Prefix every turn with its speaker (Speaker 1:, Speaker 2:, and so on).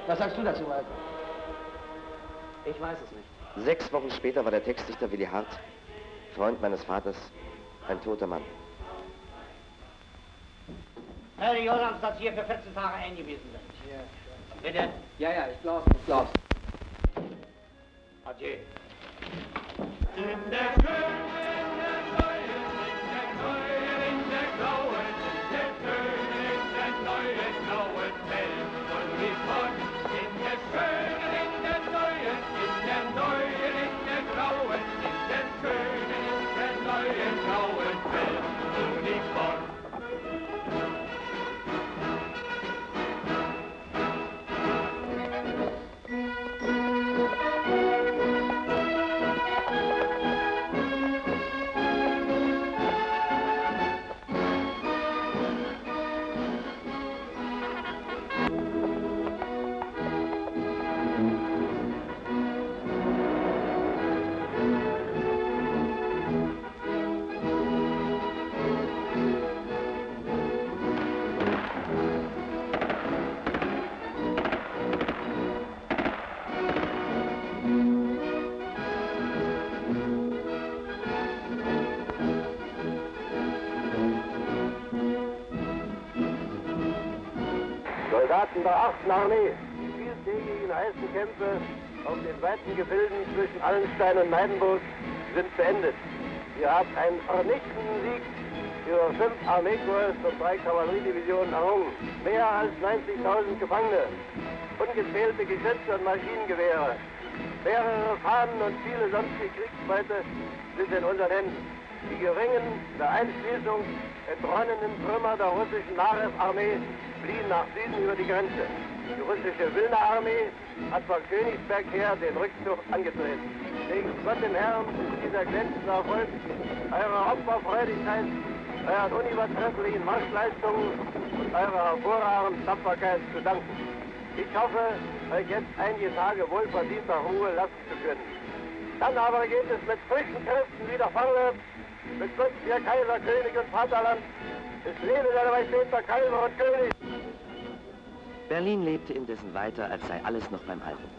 Speaker 1: Was sagst du dazu, Walter? Ich weiß es nicht.
Speaker 2: 6 Wochen später war der Textdichter Willi Hart, Freund meines Vaters, ein toter Mann.
Speaker 3: Herr Jordans, dass hier für 14 Tage eingewiesen sind.
Speaker 1: Ja.
Speaker 3: Bitte?
Speaker 1: Ja, ich glaub's,
Speaker 3: Adieu.
Speaker 4: In der Schönen, in der Neuen, in der Neuen, in der Blauen, in der Schönen, in der Neuen, blauen Welt von Yvonne. In der Schönen, in der Neuen, in der Neuen, in der Blauen, in der Schönen, in der Neuen, blauen Welt von Yvonne.
Speaker 5: Soldaten der 8. Armee, die vieltägigen heißen Kämpfe auf den weiten Gefilden zwischen Allenstein und Neidenburg sind beendet. Wir haben einen vernichtenden Sieg über 5 Armeekorps und 3 Kavalleriedivisionen errungen. Mehr als 90.000 Gefangene, ungezählte Geschütze und Maschinengewehre, mehrere Fahnen und viele sonstige Kriegsbeute sind in unseren Händen. Die geringen, der Einschließung entronnenen Trümmer der russischen Narew-Armee fliehen nach Süden über die Grenze. Die russische Wilna-Armee hat von Königsberg her den Rückzug angetreten. Wegen Gott dem Herrn ist dieser glänzende Erfolg eurer Opferfreudigkeit, euren unübertrefflichen Marschleistungen und eurer hervorragenden Tapferkeit zu danken. Ich hoffe, euch jetzt einige Tage wohlverdienter Ruhe lassen zu können. Dann aber geht es mit frischen Kräften wieder vorwärts, mit Gott, ihr Kaiser, König und Vaterland. Es lebe der Majestät der Kaiser und König.
Speaker 2: Berlin lebte indessen weiter, als sei alles noch beim Alten.